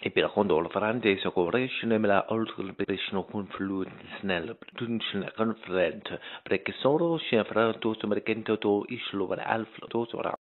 E per quando la francese corrisce nella oltre persino confluenza tunchen conferent perché solo si fra tutto mercento to islo var alf to